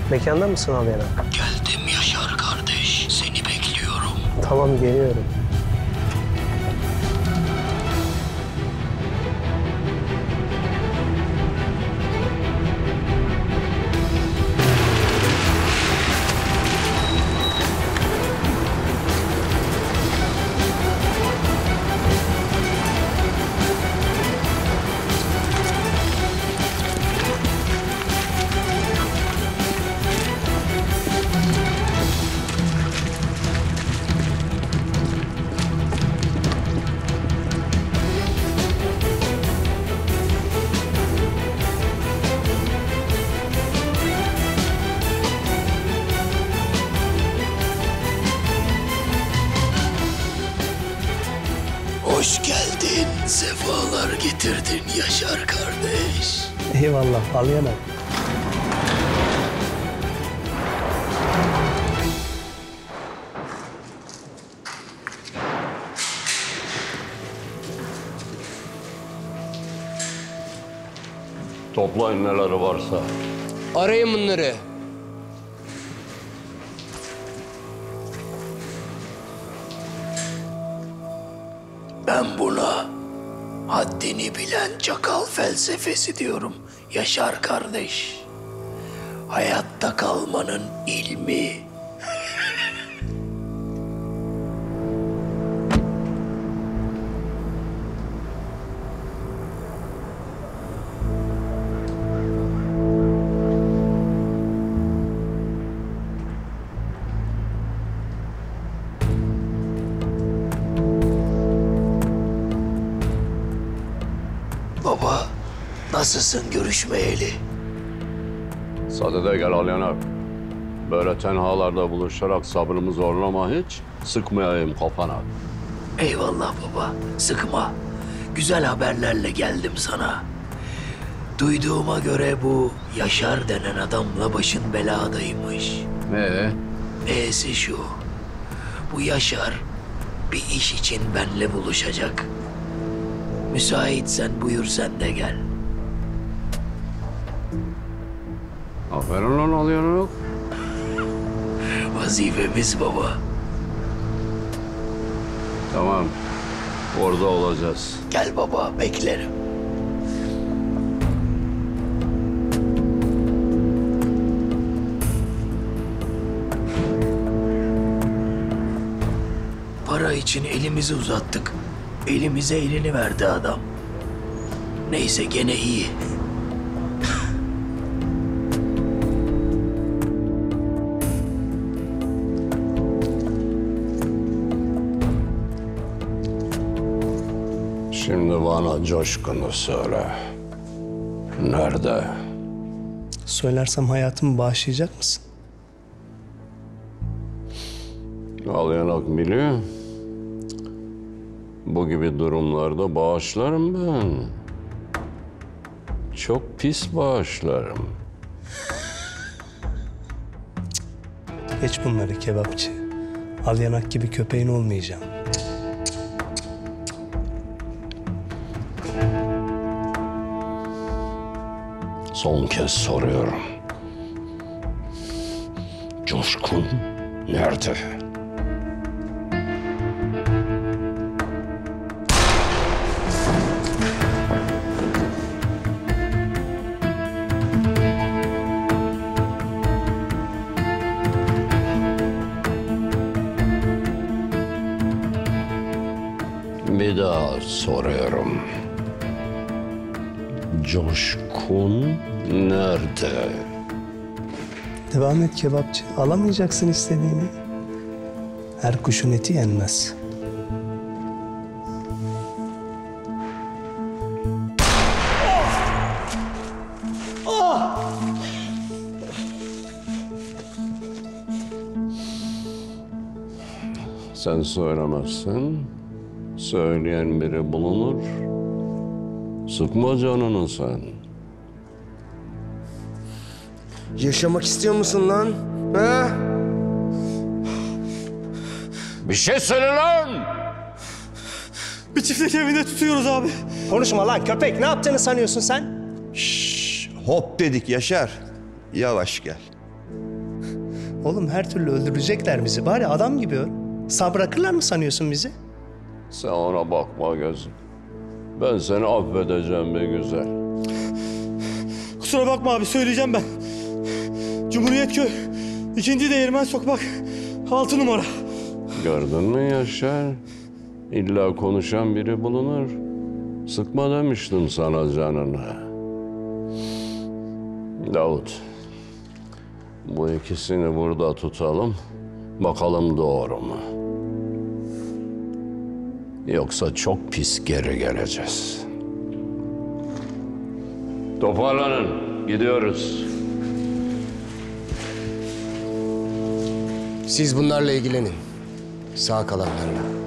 Mekanda mısın abi yana? Geldim Yaşar kardeş. Seni bekliyorum. Tamam, geliyorum. Hoş geldin. Sefalar getirdin Yaşar kardeş. Eyvallah, al yana. Toplayın neleri varsa. Arayın bunları. Ben buna haddini bilen çakal felsefesi diyorum Yaşar kardeş. Hayatta kalmanın ilmi. Baba, nasılsın görüşmeyeli? Sadede gel al yanar. Böyle tenhalarda buluşarak sabrımı zorlama hiç. Sıkmayayım kafana. Eyvallah baba, sıkma. Güzel haberlerle geldim sana. Duyduğuma göre bu Yaşar denen adamla başın beladaymış. E'si şu, bu Yaşar bir iş için benle buluşacak. Müsaitsen buyur sen de gel. Aferin lan al yanar. Vazifemiz baba. Tamam. Orada olacağız. Gel baba, beklerim. Para için elimizi uzattık. Elimize elini verdi adam. Neyse gene iyi. Şimdi bana Coşkun'u söyle. Nerede? Söylersem hayatımı bağışlayacak mısın? Al yanak biliyor. Bu gibi durumlarda bağışlarım ben. Çok pis bağışlarım. Geç bunları kebapçı. Al yanak gibi köpeğin olmayacağım. Son kez soruyorum. Coşkun nerede? Bir daha soruyorum. Coşkun nerede? Devam et kebapçı. Alamayacaksın istediğini. Her kuşun eti yenmez. Sen söylemezsen söyleyen biri bulunur. Sıkma canını sen. Yaşamak istiyor musun lan? Ha? Bir şey söyle lan! Bir çiftlik evinde tutuyoruz abi. Konuşma lan köpek. Ne yaptığını sanıyorsun sen? Hop dedik Yaşar. Yavaş gel. Oğlum her türlü öldürecekler bizi. Bari adam gibi öl. Sağ bırakırlar mı sanıyorsun bizi? Sen ona bakma gözüm. Ben seni affedeceğim be güzel. Kusura bakma abi, söyleyeceğim ben. Cumhuriyet Köy, 2. Değirmen Sokak, 6 numara. Gördün mü Yaşar? İlla konuşan biri bulunur. Sıkma demiştim sana canını. Davut, bu ikisini burada tutalım. Bakalım doğru mu? Yoksa çok pis geri geleceğiz. Toparlanın, gidiyoruz. Siz bunlarla ilgilenin. Sağ kalanlarla.